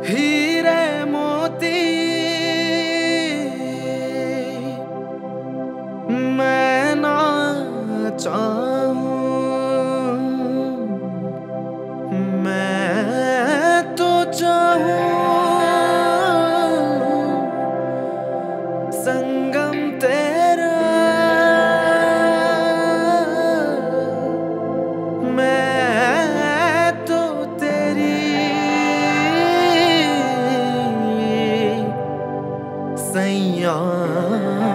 हीरे मोती मैं ना चाहूं, मैं तो चाहूं संगम तेरा, मैं तो तेरी सैय्यां,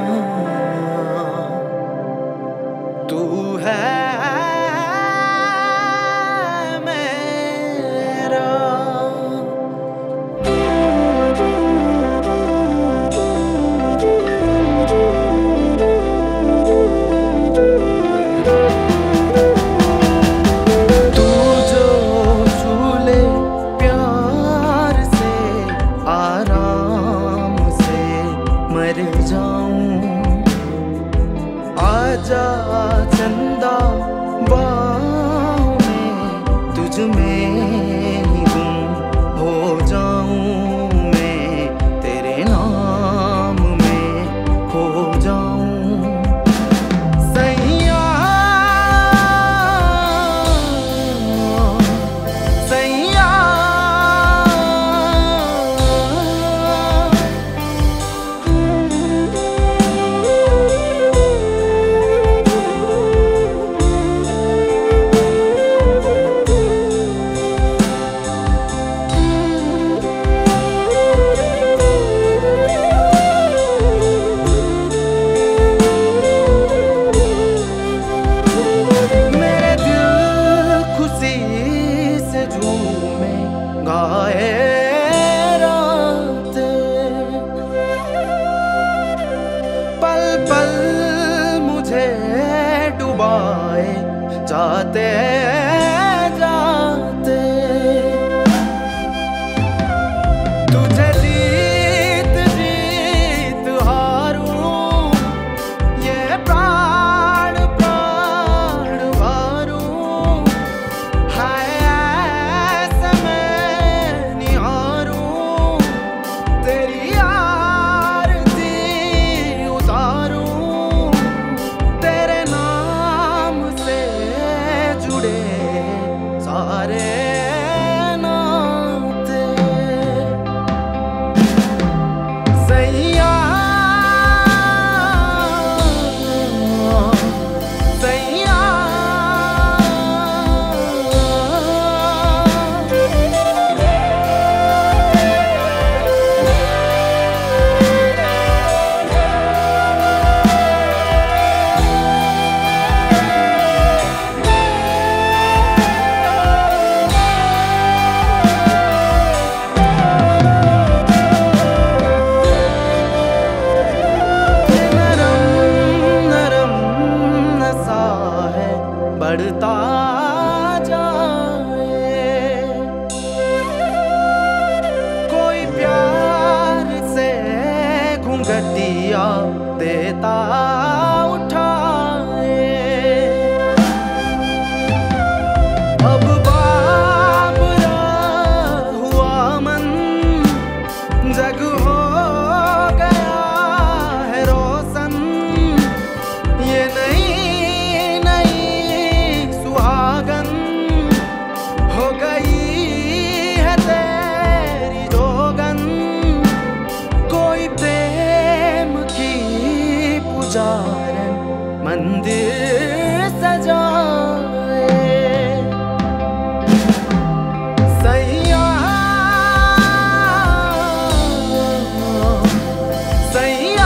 तू है मेरा। तू जो छू ले प्यार से, आराम से मर जाऊं। आजा चंदा बाहों में, तुझ में ही गुम हो जाऊं। मैं तेरे नाम में खो जाऊं। सैय्यां सैय्यां गाए रातें, पल पल मुझे डुबाए जाते जाते। तुझे जीत जीत हारूं, ये प्राण प्राण वारूं। हाय सारे नाते। सैय्यां सैय्यां बढ़ता जाए, कोई प्यार से घूंघटिया देता उठाए। अब बाबरा हुआ मन, जग हो गया है रोशन। ये नहीं हो गई है तेरी जोगन। कोई प्रेम की पुजारन मंदिर सजाए। सैय्यां सैय्यां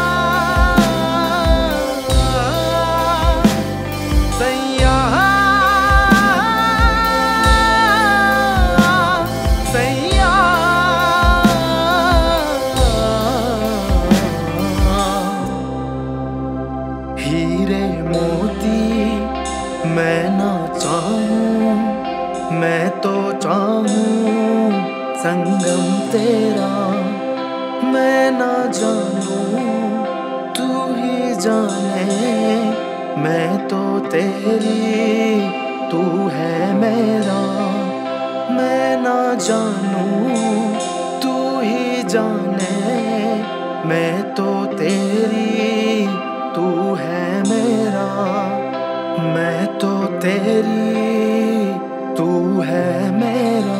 हीरे मोती मैं ना चाहूं, मैं तो चाहूं संगम तेरा। मैं ना जानूं तू ही जाने, मैं तो तेरी तू है मेरा। मैं ना जानूं जाने, मैं तो तेरी, तू है मेरा। मैं तो तेरी, तू है मेरा।